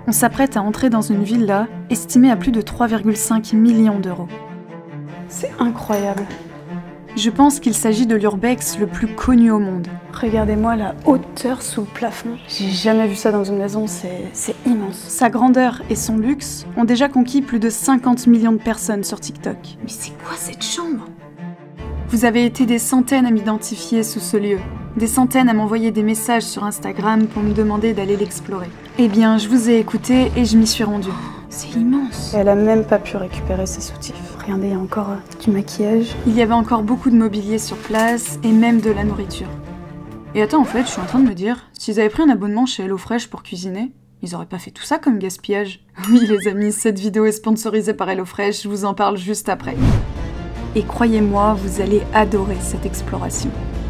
On s'apprête à entrer dans une villa estimée à plus de 3,5 millions d'euros. C'est incroyable. Je pense qu'il s'agit de l'urbex le plus connu au monde. Regardez-moi la hauteur sous le plafond. J'ai jamais vu ça dans une maison, c'est immense. Sa grandeur et son luxe ont déjà conquis plus de 50 millions de personnes sur TikTok. Mais c'est quoi cette chambre? Vous avez été des centaines à m'identifier sous ce lieu. Des centaines à m'envoyer des messages sur Instagram pour me demander d'aller l'explorer. Eh bien, je vous ai écouté et je m'y suis rendue. C'est immense. Et elle a même pas pu récupérer ses soutifs. Regardez, il y a encore du maquillage. Il y avait encore beaucoup de mobilier sur place et même de la nourriture. Et attends, en fait, je suis en train de me dire, s'ils avaient pris un abonnement chez HelloFresh pour cuisiner, ils auraient pas fait tout ça comme gaspillage. Oui les amis, cette vidéo est sponsorisée par HelloFresh, je vous en parle juste après. Et croyez-moi, vous allez adorer cette exploration.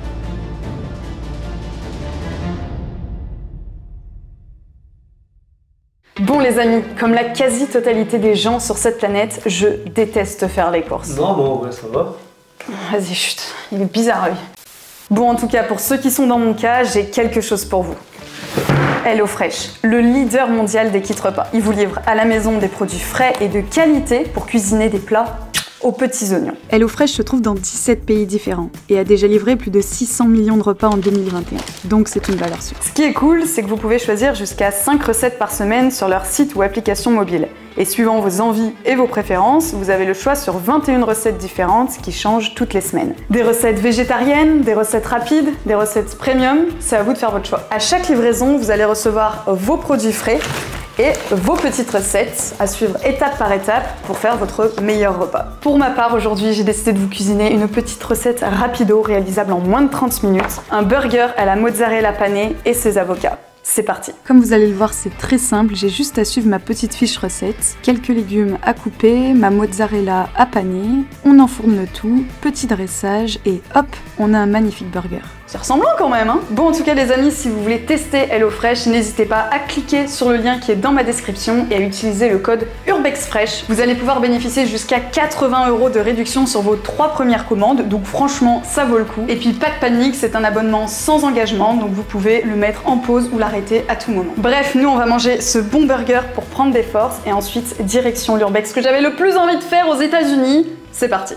Bon les amis, comme la quasi-totalité des gens sur cette planète, je déteste faire les courses. Non, bon, ouais, ça va. Vas-y, chut, il est bizarre lui. Bon, en tout cas, pour ceux qui sont dans mon cas, j'ai quelque chose pour vous. HelloFresh, le leader mondial des kits repas. Il vous livre à la maison des produits frais et de qualité pour cuisiner des plats aux petits oignons. HelloFresh se trouve dans 17 pays différents et a déjà livré plus de 600 millions de repas en 2021. Donc c'est une valeur sûre. Ce qui est cool, c'est que vous pouvez choisir jusqu'à 5 recettes par semaine sur leur site ou application mobile. Et suivant vos envies et vos préférences, vous avez le choix sur 21 recettes différentes qui changent toutes les semaines. Des recettes végétariennes, des recettes rapides, des recettes premium, c'est à vous de faire votre choix. À chaque livraison, vous allez recevoir vos produits frais et vos petites recettes à suivre étape par étape pour faire votre meilleur repas. Pour ma part, aujourd'hui, j'ai décidé de vous cuisiner une petite recette rapido réalisable en moins de 30 minutes, un burger à la mozzarella panée et ses avocats. C'est parti. Comme vous allez le voir, c'est très simple, j'ai juste à suivre ma petite fiche recette, quelques légumes à couper, ma mozzarella à paner, on enfourne le tout, petit dressage et hop, on a un magnifique burger. C'est ressemblant quand même, hein? Bon, en tout cas les amis, si vous voulez tester HelloFresh, n'hésitez pas à cliquer sur le lien qui est dans ma description et à utiliser le code URBEXFRESH. Vous allez pouvoir bénéficier jusqu'à 80 € de réduction sur vos 3 premières commandes, donc franchement, ça vaut le coup. Et puis pas de panique, c'est un abonnement sans engagement, donc vous pouvez le mettre en pause ou l'arrêter à tout moment. Bref, nous on va manger ce bon burger pour prendre des forces et ensuite direction l'Urbex, ce que j'avais le plus envie de faire aux États-Unis. C'est parti.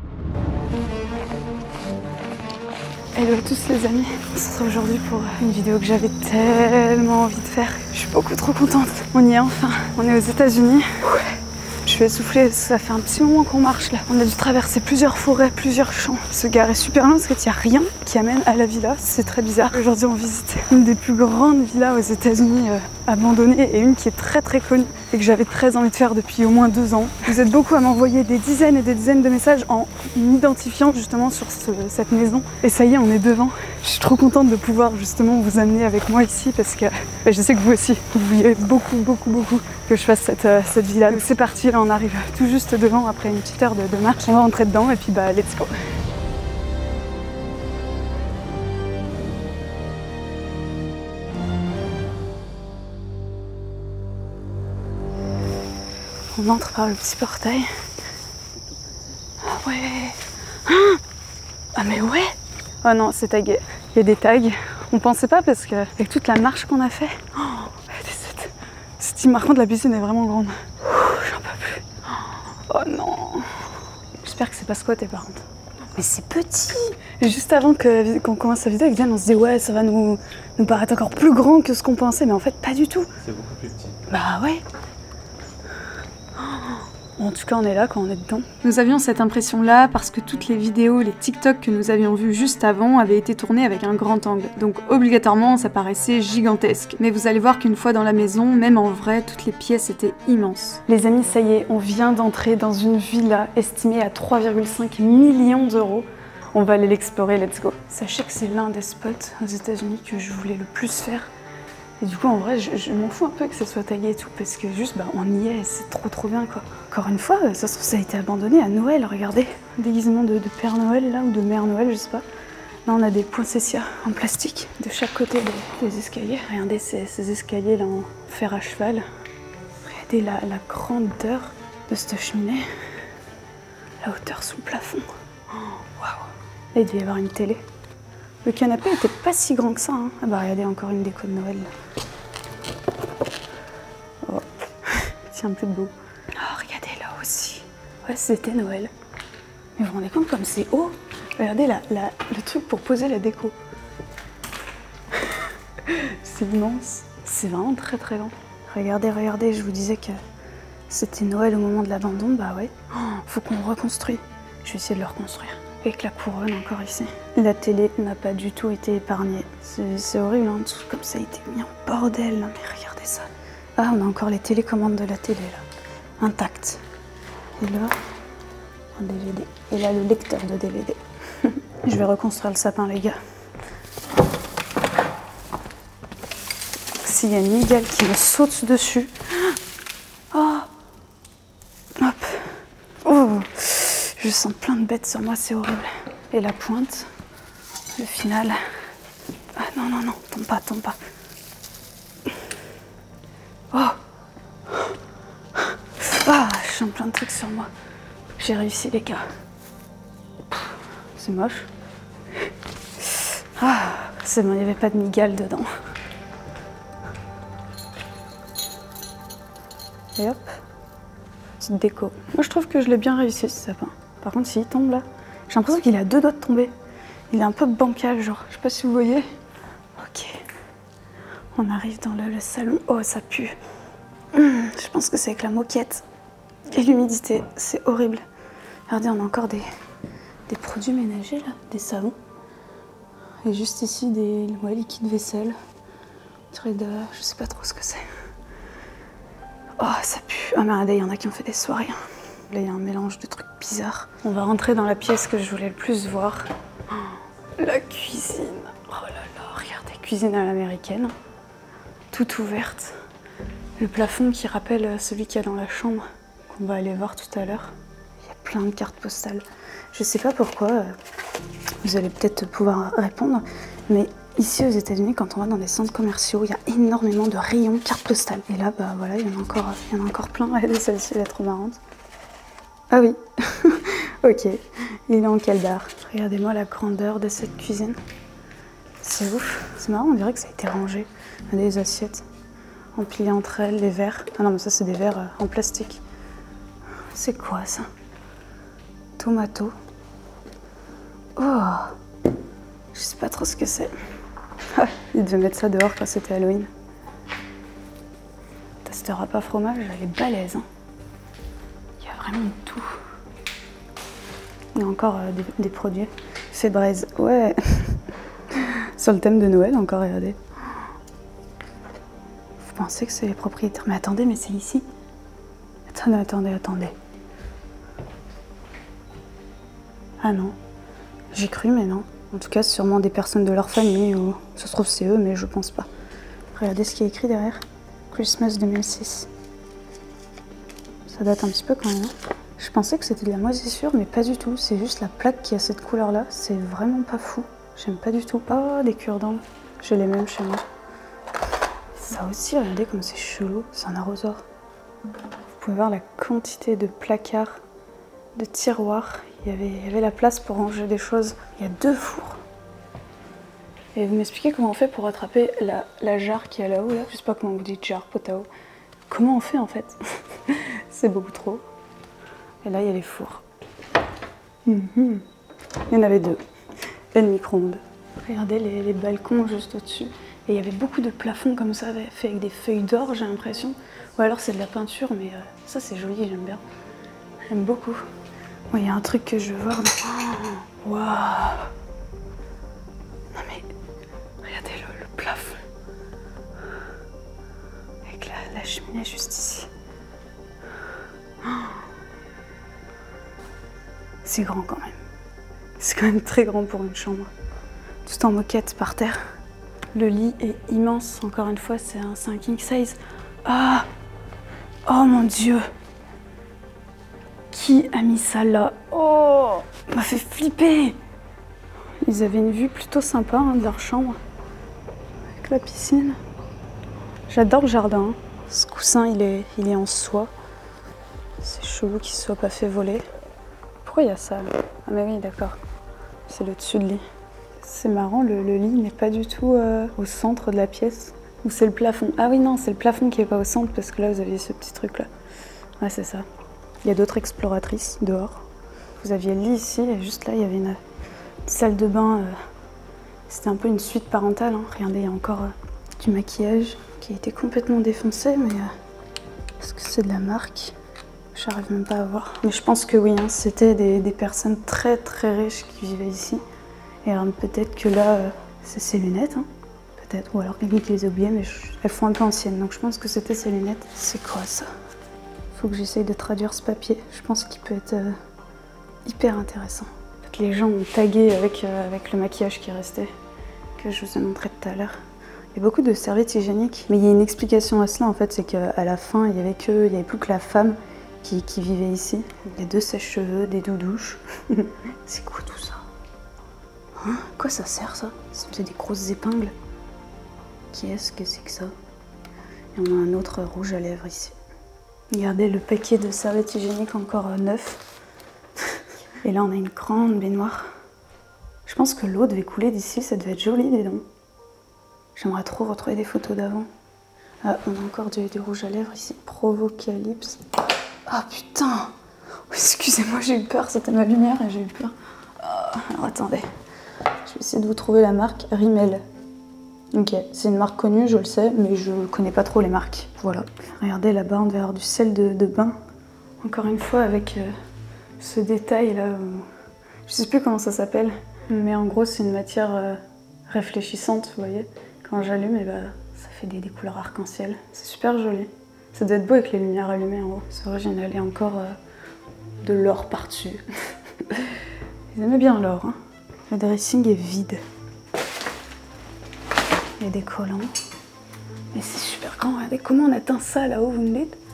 Hello à tous les amis, on se retrouve aujourd'hui pour une vidéo que j'avais tellement envie de faire. Je suis beaucoup trop contente. On y est enfin, on est aux États-Unis. Je suis essoufflée, ça fait un petit moment qu'on marche là. On a dû traverser plusieurs forêts, plusieurs champs. Se garer super loin parce qu'il n'y a rien qui amène à la villa, c'est très bizarre. Aujourd'hui on visite une des plus grandes villas aux États-Unis abandonnées et une qui est très très connue et que j'avais très envie de faire depuis au moins 2 ans. Vous êtes beaucoup à m'envoyer des dizaines et des dizaines de messages en m'identifiant justement sur cette maison. Et ça y est, on est devant. Je suis trop contente de pouvoir justement vous amener avec moi ici parce que je sais que vous aussi, vous vouliez beaucoup que je fasse cette villa. Donc c'est parti, là on arrive tout juste devant après une petite heure de marche. On va rentrer dedans et puis bah let's go. On entre par le petit portail. Ah ouais. Ah mais ouais. Oh non, c'est tagué. Il y a des tags. On pensait pas parce qu'avec toute la marche qu'on a fait. Cette image de la piscine est vraiment grande. J'en peux plus. Oh non. J'espère que c'est pas squatté par contre. Mais c'est petit. Et juste avant qu'on commence la vidéo avec Diane, on se dit ouais, ça va nous paraître encore plus grand que ce qu'on pensait, mais en fait pas du tout. C'est beaucoup plus petit. Bah ouais. En tout cas, on est là quand on est dedans. Nous avions cette impression-là parce que toutes les vidéos, les TikTok que nous avions vus juste avant avaient été tournées avec un grand angle. Donc obligatoirement, ça paraissait gigantesque. Mais vous allez voir qu'une fois dans la maison, même en vrai, toutes les pièces étaient immenses. Les amis, ça y est, on vient d'entrer dans une villa estimée à 3,5 millions d'euros. On va aller l'explorer, let's go. Sachez que c'est l'un des spots aux États-Unis que je voulais le plus faire. Et du coup, en vrai, je m'en fous un peu que ça soit tagué et tout, parce que juste, bah, on y est, c'est trop bien, quoi. Encore une fois, ça se trouve, ça a été abandonné à Noël, regardez. Un déguisement de Père Noël, là, ou de Mère Noël, je sais pas. Là, on a des poinsettias en plastique de chaque côté des escaliers. Regardez ces escaliers, là, en fer à cheval. Regardez la grandeur de cette cheminée. La hauteur sous le plafond. Waouh! Là, il devait y avoir une télé. Le canapé était pas si grand que ça, hein. Ah bah regardez, encore une déco de Noël. tient plus debout. Oh, regardez là aussi. Ouais, c'était Noël. Mais vous vous rendez compte comme c'est haut? Regardez le truc pour poser la déco. C'est immense. C'est vraiment très très long. Regardez, regardez, je vous disais que c'était Noël au moment de l'abandon. Bah ouais, faut qu'on reconstruise. Je vais essayer de le reconstruire. Avec la couronne encore ici. La télé n'a pas du tout été épargnée. C'est horrible, hein, tout comme ça a été mis en bordel. Non mais regardez ça. Ah, on a encore les télécommandes de la télé là. Intactes. Et là, un DVD. Et là, le lecteur de DVD. Je vais reconstruire le sapin, les gars. S'il y a une migale qui me saute dessus. Oh. Hop. Oh. Je sens plein de bêtes sur moi, c'est horrible. Et la pointe, le final. Ah non, non, non, tombe pas, tombe pas. Oh. Ah, je sens plein de trucs sur moi. J'ai réussi, les gars. C'est moche. Ah, c'est bon, il n'y avait pas de migale dedans. Et hop, petite déco. Moi, je trouve que je l'ai bien réussi, ce sapin. Par contre, s'il tombe là, j'ai l'impression qu'il est à 2 doigts de tomber. Il est un peu bancal, genre. Je sais pas si vous voyez. Ok. On arrive dans le salon. Oh, ça pue. Je pense que c'est avec la moquette et l'humidité. C'est horrible. Regardez, on a encore des produits ménagers là, des savons. Et juste ici, des liquides vaisselle. Trader, je sais pas trop ce que c'est. Oh, ça pue. Ah, mais regardez, il y en a qui ont fait des soirées. Là, il y a un mélange de trucs bizarres. On va rentrer dans la pièce que je voulais le plus voir. Oh, la cuisine. Oh là là, regardez, cuisine à l'américaine. Toute ouverte. Le plafond qui rappelle celui qu'il y a dans la chambre, qu'on va aller voir tout à l'heure. Il y a plein de cartes postales. Je sais pas pourquoi, vous allez peut-être pouvoir répondre, mais ici aux États-Unis, quand on va dans des centres commerciaux, il y a énormément de rayons cartes postales. Et là, bah voilà, il y en a encore plein. Regardez, celle-ci, elle est trop marrante. Ah oui, ok, il est en caldar. Regardez-moi la grandeur de cette cuisine. C'est ouf, c'est marrant, on dirait que ça a été rangé. Regardez les assiettes, empilées entre elles, les verres. Ah non, mais ça c'est des verres en plastique. C'est quoi ça? Tomato. Oh, je sais pas trop ce que c'est. Il devait mettre ça dehors quand c'était Halloween. Ce repas fromage, elle est balèze. Hein. Il y a vraiment tout. Il y a encore des produits. C'est braise. Ouais. Sur le thème de Noël, encore, regardez. Vous pensez que c'est les propriétaires? Mais attendez, mais c'est ici. Attendez. Ah non. J'ai cru, mais non. En tout cas, c'est sûrement des personnes de leur famille, ou ça se trouve c'est eux, mais je pense pas. Regardez ce qui est écrit derrière. Christmas 2006. Ça date un petit peu quand même. Hein. Je pensais que c'était de la moisissure, mais pas du tout. C'est juste la plaque qui a cette couleur-là. C'est vraiment pas fou. J'aime pas du tout. Oh, des cure-dents. J'ai les mêmes chez moi. Ça aussi, regardez comme c'est chelou. C'est un arrosoir. Vous pouvez voir la quantité de placards, de tiroirs. Il y avait la place pour ranger des choses. Il y a 2 fours. Et vous m'expliquez comment on fait pour attraper la jarre qui est là-haut, là? Je sais pas comment vous dites, jarre, pot à eau. Comment on fait en fait? C'est beaucoup trop. Et là, il y a les fours. Il y en avait 2. Et le micro-ondes. Regardez les balcons juste au-dessus. Et il y avait beaucoup de plafonds comme ça, fait avec des feuilles d'or, j'ai l'impression. Ou alors c'est de la peinture, mais ça c'est joli, j'aime bien. J'aime beaucoup. Bon, il y a un truc que je veux voir. Waouh! Non mais, regardez le plafond. Avec la cheminée juste ici. C'est grand quand même. C'est quand même très grand pour une chambre. Tout en moquette par terre. Le lit est immense, encore une fois, c'est un king size. Ah! Oh mon Dieu! Qui a mis ça là? Oh! Ça m'a fait flipper! Ils avaient une vue plutôt sympa de leur chambre. Avec la piscine. J'adore le jardin. Ce coussin, il est en soie. C'est chelou qu'il ne soit pas fait voler. Pourquoi il y a ça là? Ah mais oui, d'accord. C'est le dessus de lit. C'est marrant, le lit n'est pas du tout au centre de la pièce. Ou c'est le plafond? Ah oui, non, c'est le plafond qui est pas au centre parce que là, vous aviez ce petit truc-là. Ouais, c'est ça. Il y a d'autres exploratrices dehors. Vous aviez le lit ici et juste là, il y avait une salle de bain. C'était un peu une suite parentale. Hein. Regardez, il y a encore du maquillage qui a été complètement défoncé, mais est-ce que c'est de la marque? J'arrive même pas à voir. Mais je pense que oui, hein, c'était des personnes très très riches qui vivaient ici. Et alors peut-être que là, c'est ses lunettes, hein. Peut-être. Ou alors quelqu'un qui les a oubliées, mais elles font un peu anciennes. Donc je pense que c'était ses lunettes. C'est quoi ça? Faut que j'essaye de traduire ce papier. Je pense qu'il peut être hyper intéressant. En fait, les gens ont tagué avec le maquillage qui restait, que je vous ai montré tout à l'heure. Il y a beaucoup de serviettes hygiéniques, mais il y a une explication à cela en fait, c'est qu'à la fin, il n'y avait plus que la femme qui vivait ici. Il y a 2 sèche-cheveux, des doudouches. C'est quoi tout ça? Hein? À quoi ça sert ça? C'est des grosses épingles. Qu'est-ce que c'est que ça? Et on a un autre rouge à lèvres ici. Regardez le paquet de serviettes hygiéniques encore neuf. Et là, on a une grande baignoire. Je pense que l'eau devait couler d'ici, ça devait être joli, dis donc. J'aimerais trop retrouver des photos d'avant. Ah, on a encore du rouge à lèvres ici. Provocalypse. Ah putain! Excusez-moi, j'ai eu peur, c'était ma lumière et j'ai eu peur. Alors attendez, je vais essayer de vous trouver la marque Rimmel. Ok, c'est une marque connue, je le sais, mais je connais pas trop les marques. Voilà. Regardez là-bas, on devait avoir du sel de bain. Encore une fois, avec ce détail là. Je sais plus comment ça s'appelle, mais en gros, c'est une matière réfléchissante, vous voyez. Quand j'allume, et bah, ça fait des couleurs arc-en-ciel. C'est super joli. Ça doit être beau avec les lumières allumées en haut. C'est original. Et encore de l'or par-dessus. Ils aimaient bien l'or. Hein. Le dressing est vide. Il y a des collants. Mais c'est super grand. Regardez comment on atteint ça là-haut, vous me dites?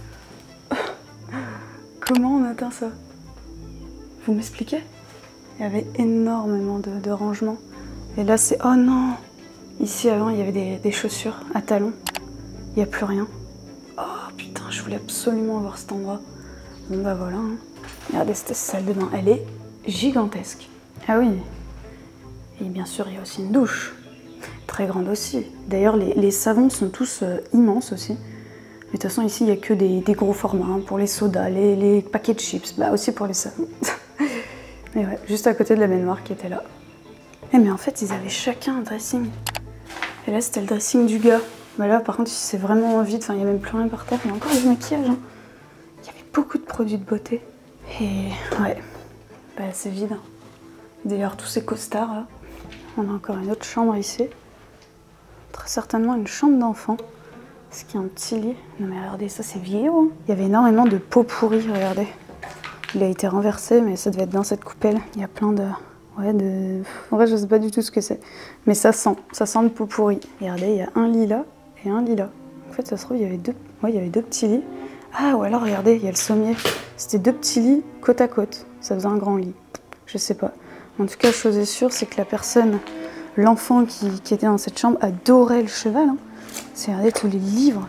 Comment on atteint ça? Vous m'expliquez? Il y avait énormément de rangements. Et là, c'est... Oh non! Ici, avant, il y avait des chaussures à talons. Il n'y a plus rien. Oh putain, je voulais absolument voir cet endroit. Bon bah voilà. Hein. Regardez cette salle de bain. Elle est gigantesque. Ah oui. Et bien sûr, il y a aussi une douche. Très grande aussi. D'ailleurs, les savons sont tous immenses aussi. Mais de toute façon, ici, il n'y a que des gros formats. Hein, pour les sodas, les paquets de chips. Bah aussi pour les savons. Mais ouais, juste à côté de la baignoire qui était là. Eh mais en fait, ils avaient chacun un dressing. Et là, c'était le dressing du gars. Bah là, par contre, c'est vraiment vide. Enfin, il n'y a même plus rien par terre. Il y a encore du maquillage. Hein. Il y avait beaucoup de produits de beauté. Et ouais, bah c'est vide. D'ailleurs, tous ces costards là. On a encore une autre chambre ici. Très certainement une chambre d'enfant. Est-ce qu'il y a un petit lit? Non mais regardez, ça c'est vieillot. Hein. Il y avait énormément de pots pourris, regardez. Il a été renversé, mais ça devait être dans cette coupelle. Il y a plein de... Ouais, en vrai, je sais pas du tout ce que c'est. Mais ça sent le pot pourri. Regardez, il y a un lit là et un lit là. En fait, ça se trouve, il y avait deux... Ouais, il y avait 2 petits lits. Ah, ou alors, regardez, il y a le sommier. C'était 2 petits lits côte à côte. Ça faisait un grand lit. Je sais pas. En tout cas, chose est sûre, c'est que la personne, l'enfant qui était dans cette chambre, adorait le cheval. Hein. C'est, regardez, tous les livres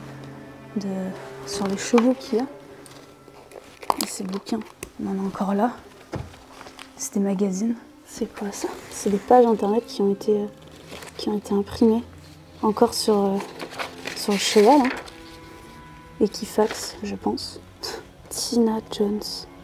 sur les chevaux qu'il y a. Et ces bouquins, on en a encore là. C'est des magazines. C'est quoi ça? C'est des pages internet qui ont été imprimées. Encore sur le cheval. Hein. Et qui faxent, je pense. Tina Jones.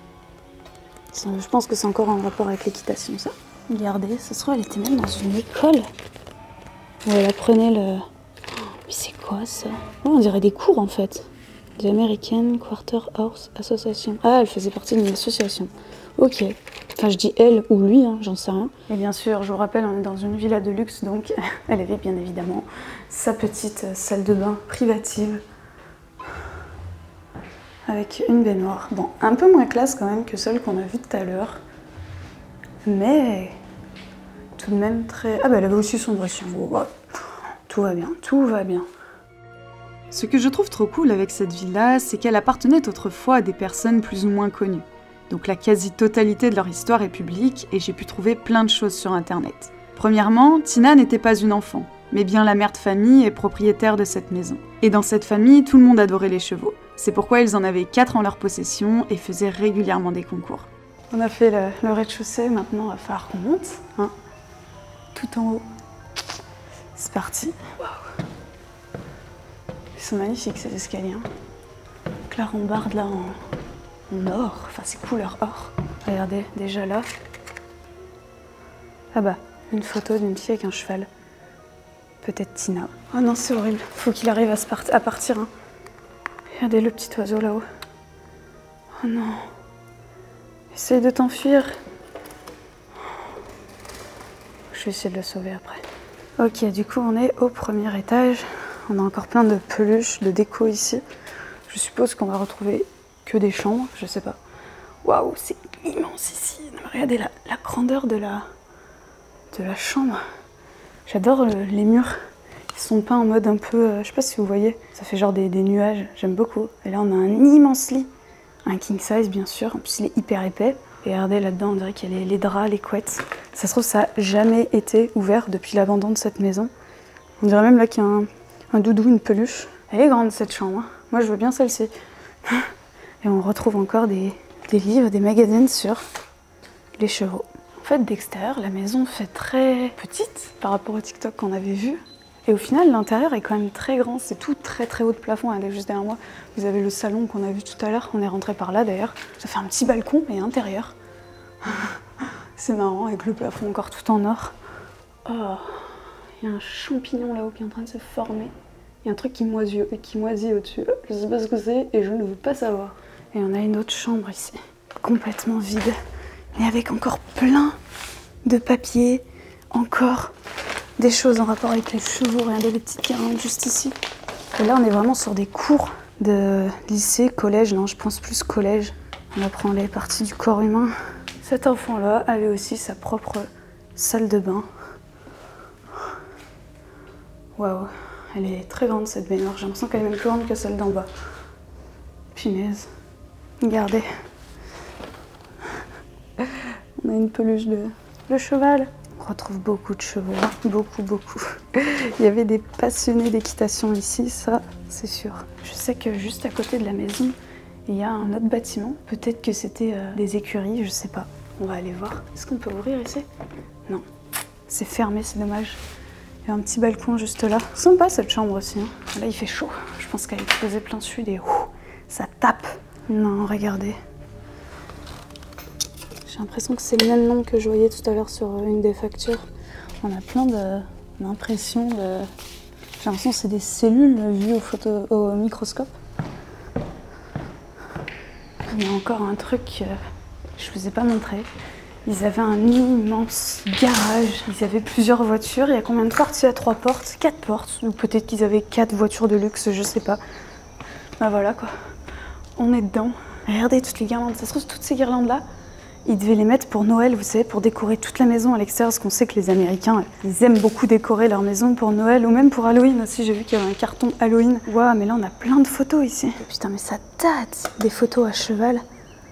Je pense que c'est encore en rapport avec l'équitation, ça. Regardez, ça se trouve, elle était même dans une école. Où elle apprenait le... Mais c'est quoi ça? Oh, on dirait des cours en fait. The American Quarter Horse Association. Ah, elle faisait partie d'une association. Ok. Enfin, je dis elle ou lui, hein, j'en sais rien. Et bien sûr, je vous rappelle, on est dans une villa de luxe, donc elle avait bien évidemment sa petite salle de bain privative. Avec une baignoire. Bon, un peu moins classe quand même que celle qu'on a vue tout à l'heure. Mais tout de même très... Ah bah elle avait aussi son dressing. Oh, tout va bien, tout va bien. Ce que je trouve trop cool avec cette villa, c'est qu'elle appartenait autrefois à des personnes plus ou moins connues. Donc la quasi-totalité de leur histoire est publique et j'ai pu trouver plein de choses sur internet. Premièrement, Tina n'était pas une enfant, mais bien la mère de famille et propriétaire de cette maison. Et dans cette famille, tout le monde adorait les chevaux. C'est pourquoi ils en avaient 4 en leur possession et faisaient régulièrement des concours. On a fait le rez-de-chaussée, maintenant il va falloir qu'on monte. Hein. Tout en haut. C'est parti. Wow. Ils sont magnifiques ces escaliers. Hein. Donc la rambarde là en or, enfin c'est couleur or. Regardez, déjà là. Ah bah, une photo d'une fille avec un cheval. Peut-être Tina. Oh non, c'est horrible. Faut qu'il arrive à partir. Hein. Regardez le petit oiseau là-haut. Oh non. Essaye de t'enfuir. Je vais essayer de le sauver après. Ok, du coup on est au premier étage. On a encore plein de peluches, de déco ici. Je suppose qu'on va retrouver que des chambres, je sais pas. Waouh, c'est immense ici. Regardez la grandeur de la chambre. J'adore les murs. Ils sont peints en mode un peu, je sais pas si vous voyez, ça fait genre des nuages. J'aime beaucoup. Et là on a un immense lit. Un king size bien sûr, en plus il est hyper épais. Et regardez là-dedans, on dirait qu'il y a les draps, les couettes. Ça se trouve, ça n'a jamais été ouvert depuis l'abandon de cette maison. On dirait même là qu'il y a un doudou, une peluche. Elle est grande cette chambre, hein. Moi je veux bien celle-ci. Et on retrouve encore des livres, des magazines sur les chevaux. En fait, d'extérieur, la maison fait très petite par rapport au TikTok qu'on avait vu. Et au final, l'intérieur est quand même très grand. C'est tout très très haut de plafond. Regardez juste derrière moi, vous avez le salon qu'on a vu tout à l'heure. On est rentré par là d'ailleurs. Ça fait un petit balcon et intérieur. C'est marrant avec le plafond encore tout en or. Oh, il y a un champignon là-haut qui est en train de se former. Il y a un truc qui moisit au-dessus. Je sais pas ce que c'est et je ne veux pas savoir. Et on a une autre chambre ici, complètement vide. Mais avec encore plein de papiers, encore des choses en rapport avec les chevaux. Regardez les petites guirlandes juste ici. Et là, on est vraiment sur des cours de lycée, collège. Non, je pense plus collège. On apprend les parties du corps humain. Cet enfant-là avait aussi sa propre salle de bain. Waouh, elle est très grande cette baignoire. J'ai l'impression qu'elle est même plus grande que celle d'en bas. Punaise. Regardez. On a une peluche de cheval. On retrouve beaucoup de chevaux, beaucoup. Il y avait des passionnés d'équitation ici, ça c'est sûr. Je sais que juste à côté de la maison, il y a un autre bâtiment. Peut-être que c'était des écuries, je sais pas. On va aller voir. Est-ce qu'on peut ouvrir ici? Non, c'est fermé, c'est dommage. Il y a un petit balcon juste là. Sympa cette chambre aussi. Hein. Là il fait chaud. Je pense qu'elle est posée plein sud et ça tape. Non, regardez. J'ai l'impression que c'est le même nom que je voyais tout à l'heure sur une des factures. On a plein d'impressions de... J'ai l'impression que c'est des cellules vues au microscope. Il y a encore un truc que je ne vous ai pas montré. Ils avaient un immense garage. Ils avaient plusieurs voitures. Il y a combien de portes? Il y a 3 portes, 4 portes. Ou peut-être qu'ils avaient 4 voitures de luxe, je sais pas. Bah voilà quoi. On est dedans. Regardez toutes les guirlandes. Ça se trouve, toutes ces guirlandes-là, ils devaient les mettre pour Noël, vous savez, pour décorer toute la maison à l'extérieur, parce qu'on sait que les Américains, ils aiment beaucoup décorer leur maison pour Noël, ou même pour Halloween aussi. J'ai vu qu'il y avait un carton Halloween. Waouh, mais là on a plein de photos ici. Oh, putain, mais ça date. Des photos à cheval.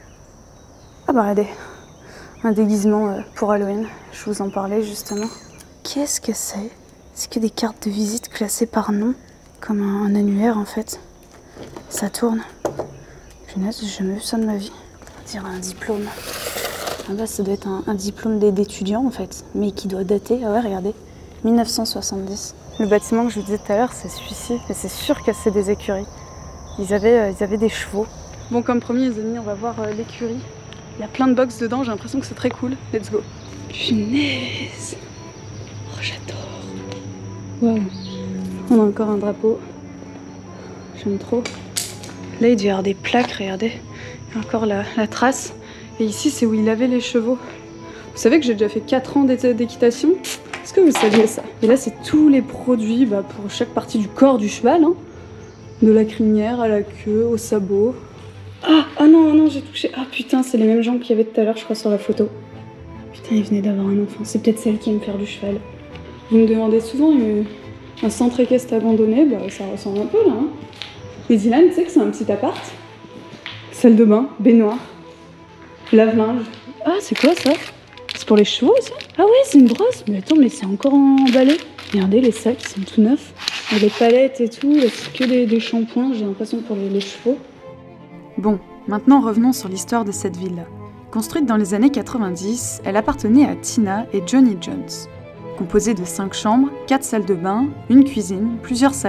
Ah bah regardez, un déguisement pour Halloween. Je vous en parlais justement. Qu'est-ce que c'est? C'est que des cartes de visite classées par nom, comme un annuaire en fait. Ça tourne. Punaise, j'ai jamais vu ça de ma vie. On dirait un diplôme. Ah bah, ça doit être un diplôme d'étudiant en fait, mais qui doit dater. Ah ouais, regardez, 1970. Le bâtiment que je vous disais tout à l'heure, c'est celui-ci. Et c'est sûr que c'est des écuries. Ils avaient des chevaux. Bon, comme promis, les amis, on va voir l'écurie. Il y a plein de box dedans, j'ai l'impression que c'est très cool. Let's go. Punaise. Oh, j'adore. Waouh. On a encore un drapeau. J'aime trop. Là, il doit y avoir des plaques, regardez. Il y a encore la trace. Et ici, c'est où il avait les chevaux. Vous savez que j'ai déjà fait 4 ans d'équitation? Est-ce que vous saviez ça? Et là, c'est tous les produits pour chaque partie du corps du cheval. Hein. De la crinière à la queue, au sabot. Ah non, j'ai touché. Ah putain, c'est les mêmes jambes qu'il y avait tout à l'heure, je crois, sur la photo. Putain, il venait d'avoir un enfant. C'est peut-être celle qui aime faire du cheval. Vous me demandez souvent, un centre équestre abandonné, ça ressemble un peu là. Hein. Les Ilan, tu sais que c'est un petit appart. Salle de bain, baignoire, lave-linge. Ah, c'est quoi ça? C'est pour les chevaux ça? Ah ouais, c'est une brosse. Mais attends, mais c'est encore emballé. Regardez les sacs, ils sont tout neufs. Et les palettes et tout, c'est que des shampoings, j'ai l'impression, pour les chevaux. Bon, maintenant revenons sur l'histoire de cette villa. Construite dans les années 90, elle appartenait à Tina et Johnny Jones. Composée de 5 chambres, 4 salles de bain, une cuisine, plusieurs salons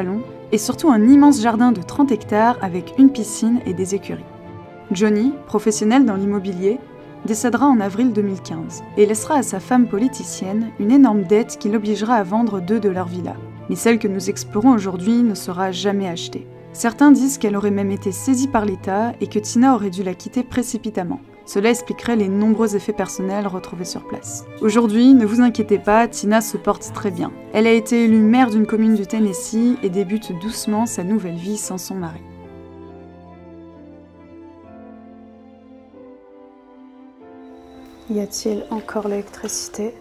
et surtout un immense jardin de 30 hectares avec une piscine et des écuries. Johnny, professionnel dans l'immobilier, décédera en avril 2015 et laissera à sa femme politicienne une énorme dette qui l'obligera à vendre 2 de leurs villas. Mais celle que nous explorons aujourd'hui ne sera jamais achetée. Certains disent qu'elle aurait même été saisie par l'État et que Tina aurait dû la quitter précipitamment. Cela expliquerait les nombreux effets personnels retrouvés sur place. Aujourd'hui, ne vous inquiétez pas, Tina se porte très bien. Elle a été élue maire d'une commune du Tennessee et débute doucement sa nouvelle vie sans son mari. Y a-t-il encore l'électricité?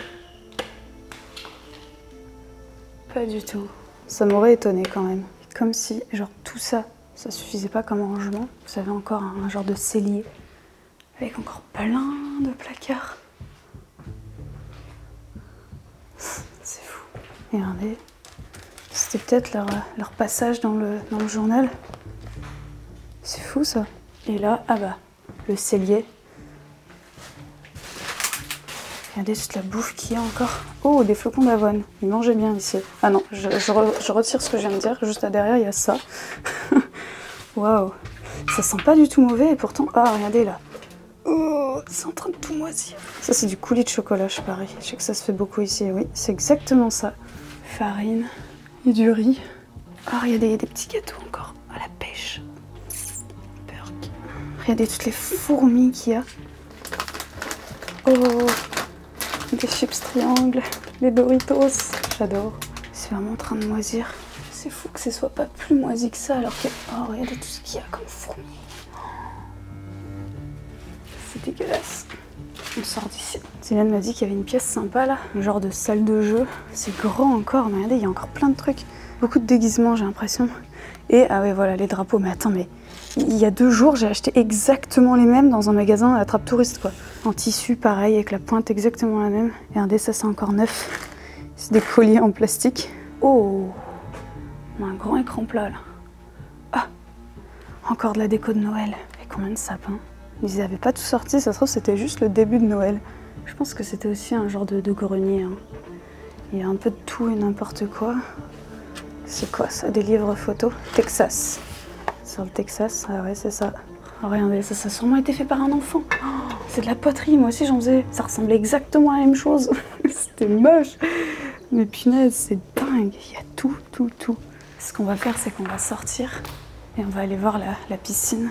Pas du tout. Ça m'aurait étonné quand même. Comme si, genre, tout ça, ça suffisait pas comme rangement. Vous avez encore un genre de cellier avec encore plein de placards. C'est fou. Regardez. C'était peut-être leur passage dans le journal. C'est fou ça. Et là, ah bah, le cellier. Regardez toute la bouffe qu'il y a encore. Oh, des flocons d'avoine. Ils mangeaient bien ici. Ah non, je retire ce que je viens de dire. Juste là derrière, il y a ça. Waouh. Ça sent pas du tout mauvais et pourtant... Ah, regardez là. Oh, c'est en train de tout moisir. Ça, c'est du coulis de chocolat, je parie. Je sais que ça se fait beaucoup ici. Oui, c'est exactement ça. Farine et du riz. Ah, regardez, des petits gâteaux encore. À la pêche. Burk. Regardez toutes les fourmis qu'il y a. Oh, des chips triangles, les Doritos, j'adore. C'est vraiment en train de moisir. C'est fou que ce soit pas plus moisi que ça alors que... Oh, regardez tout ce qu'il y a comme fourmis. C'est dégueulasse. On sort d'ici. Céline m'a dit qu'il y avait une pièce sympa là, un genre de salle de jeu. C'est grand encore, mais regardez, il y a encore plein de trucs. Beaucoup de déguisements, j'ai l'impression. Et, ah ouais, voilà, les drapeaux. Mais attends, mais il y a 2 jours, j'ai acheté exactement les mêmes dans un magasin à Trappe Touriste, quoi. En tissu, pareil, avec la pointe exactement la même. Et regardez, ça c'est encore neuf. C'est des colliers en plastique. Oh, on a un grand écran plat là. Ah, encore de la déco de Noël. Et combien de sapins? Ils n'avaient pas tout sorti, ça se trouve c'était juste le début de Noël. Je pense que c'était aussi un genre de grenier. Hein. Il y a un peu de tout et n'importe quoi. C'est quoi ça? Des livres photos? Texas. Sur le Texas, ah ouais c'est ça. Oh, regardez, ça a sûrement été fait par un enfant. Oh, c'est de la poterie, moi aussi j'en faisais. Ça ressemblait exactement à la même chose. C'était moche. Mais punaise, c'est dingue. Il y a tout. Ce qu'on va faire, c'est qu'on va sortir et on va aller voir la piscine.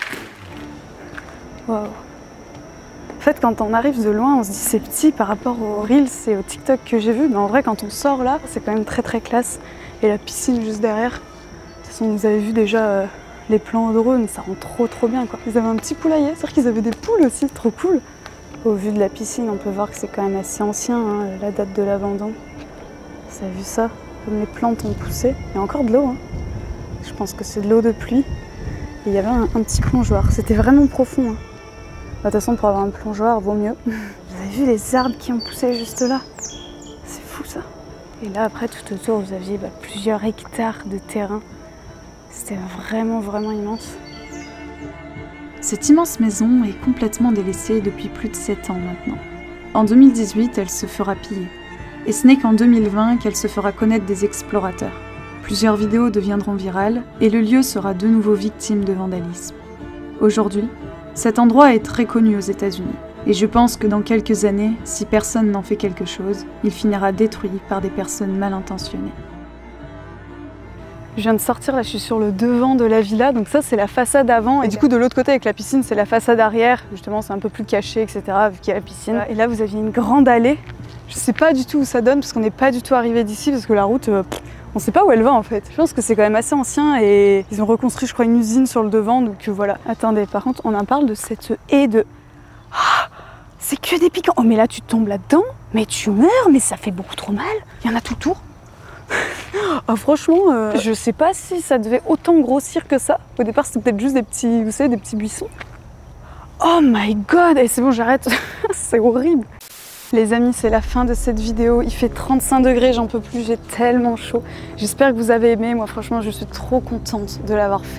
Waouh. En fait, quand on arrive de loin, on se dit c'est petit par rapport aux Reels et au TikTok que j'ai vu. Mais en vrai, quand on sort là, c'est quand même très classe. Et la piscine juste derrière. De toute façon, vous avez vu déjà les plans au drone, ça rend trop bien quoi. Ils avaient un petit poulailler, c'est-à-dire qu'ils avaient des poules aussi, trop cool. Au vu de la piscine, on peut voir que c'est quand même assez ancien, hein, la date de l'abandon. Vous avez vu ça? Comme les plantes ont poussé. Il y a encore de l'eau. Hein. Je pense que c'est de l'eau de pluie. Et il y avait un petit plongeoir. C'était vraiment profond. Hein. De toute façon, pour avoir un plongeoir, vaut mieux. Vous avez vu les arbres qui ont poussé juste là? C'est fou ça. Et là, après, tout autour, vous aviez plusieurs hectares de terrain. C'était vraiment immense. Cette immense maison est complètement délaissée depuis plus de 7 ans maintenant. En 2018, elle se fera piller. Et ce n'est qu'en 2020 qu'elle se fera connaître des explorateurs. Plusieurs vidéos deviendront virales et le lieu sera de nouveau victime de vandalisme. Aujourd'hui, cet endroit est très connu aux États-Unis. Et je pense que dans quelques années, si personne n'en fait quelque chose, il finira détruit par des personnes mal intentionnées. Je viens de sortir, là je suis sur le devant de la villa, donc ça c'est la façade avant. Et du coup de l'autre côté avec la piscine, c'est la façade arrière. Justement c'est un peu plus caché, etc. vu qu'il y a la piscine. Et là vous aviez une grande allée. Je sais pas du tout où ça donne parce qu'on n'est pas du tout arrivé d'ici parce que la route, on sait pas où elle va en fait. Je pense que c'est quand même assez ancien et ils ont reconstruit je crois une usine sur le devant, donc voilà. Attendez, par contre on en parle de cette haie de... Ah, c'est que des piquants. Oh mais là tu tombes là-dedans, mais tu meurs, mais ça fait beaucoup trop mal. Il y en a tout autour. Oh, franchement, je sais pas si ça devait autant grossir que ça. Au départ c'était peut-être juste des petits, vous savez, des petits buissons. Oh my god, et c'est bon j'arrête, c'est horrible. Les amis, c'est la fin de cette vidéo. Il fait 35 degrés, j'en peux plus, j'ai tellement chaud. J'espère que vous avez aimé. Moi, franchement, je suis trop contente de l'avoir fait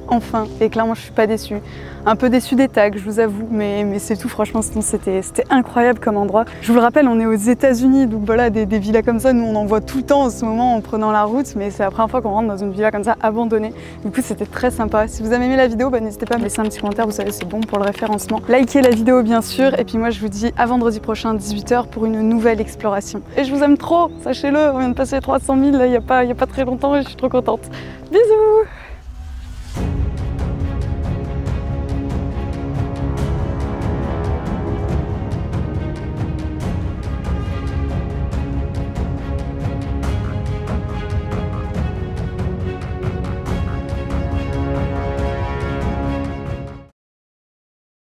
enfin. Et clairement, je suis pas déçue. Un peu déçue des tags, je vous avoue, mais c'est tout. Franchement, sinon c'était incroyable comme endroit. Je vous le rappelle, on est aux États-Unis, donc voilà, des villas comme ça, nous on en voit tout le temps en ce moment en prenant la route, mais c'est la première fois qu'on rentre dans une villa comme ça abandonnée. Du coup, c'était très sympa. Si vous avez aimé la vidéo, n'hésitez pas à me laisser un petit commentaire, vous savez, c'est bon pour le référencement. Likez la vidéo bien sûr, et puis moi je vous dis à vendredi prochain 18h pour une nouvelle exploration. Et je vous aime trop, sachez-le, on vient de passer les 300 000 là, il y a pas très longtemps et je suis trop contente. Bisous!